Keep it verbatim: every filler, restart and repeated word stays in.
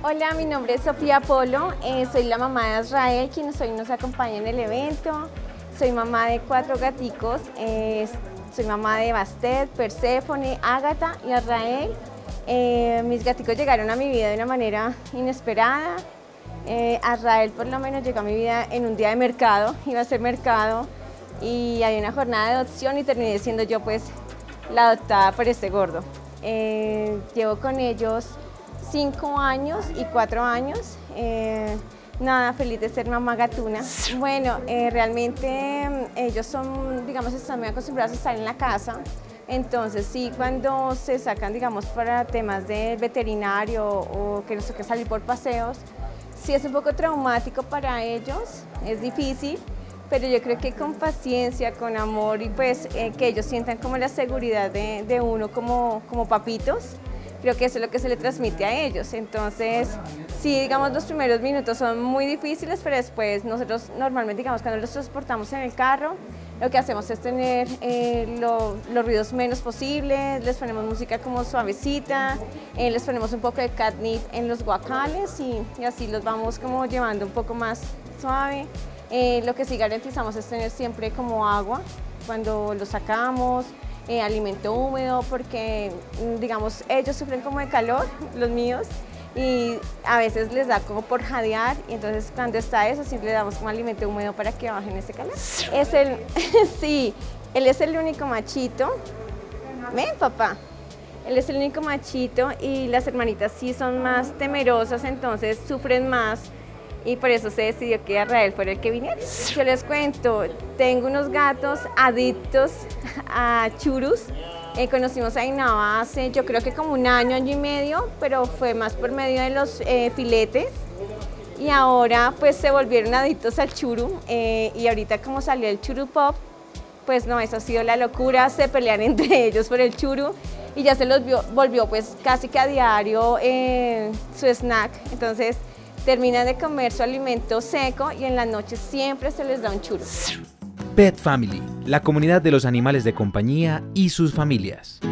Hola, mi nombre es Sofía Polo, eh, soy la mamá de Azrael, quien hoy nos acompaña en el evento. Soy mamá de cuatro gaticos, eh, soy mamá de Bastet, Perséfone, Ágata y Azrael. Eh, mis gaticos llegaron a mi vida de una manera inesperada. Eh, Azrael por lo menos llegó a mi vida en un día de mercado, iba a ser mercado y había una jornada de adopción y terminé siendo yo pues la adoptada por este gordo. Eh, llevo con ellos cinco años y cuatro años. Eh, nada, feliz de ser mamá gatuna. Bueno, eh, realmente ellos son, digamos, están muy acostumbrados a estar en la casa. Entonces sí, cuando se sacan, digamos, para temas de veterinario o que nos toque salir por paseos, sí es un poco traumático para ellos, es difícil, pero yo creo que con paciencia, con amor y pues eh, que ellos sientan como la seguridad de, de uno como, como papitos, creo que eso es lo que se le transmite a ellos. Entonces, sí, digamos, los primeros minutos son muy difíciles, pero después nosotros normalmente, digamos, cuando los transportamos en el carro, lo que hacemos es tener eh, lo, los ruidos menos posibles, les ponemos música como suavecita, eh, les ponemos un poco de catnip en los guacales y, y así los vamos como llevando un poco más suave. Eh, lo que sí garantizamos es tener siempre como agua cuando los sacamos, eh, alimento húmedo, porque digamos ellos sufren como de calor, los míos, y a veces les da como por jadear y entonces cuando está eso siempre le damos como alimento húmedo para que bajen ese calor. Es el, sí, él es el único machito. Ven, papá. Él es el único machito y las hermanitas sí son más temerosas, entonces sufren más y por eso se decidió que Azrael fuera el que viniera. Yo les cuento, tengo unos gatos adictos a churus. Eh, conocimos a Ainaba hace yo creo que como un año, año y medio, pero fue más por medio de los eh, filetes y ahora pues se volvieron adictos al churu eh, y ahorita como salió el churu pop, pues no, eso ha sido la locura, se pelean entre ellos por el churu y ya se los vio, volvió pues casi que a diario eh, su snack, entonces terminan de comer su alimento seco y en la noche siempre se les da un churu. Pet Family, la comunidad de los animales de compañía y sus familias.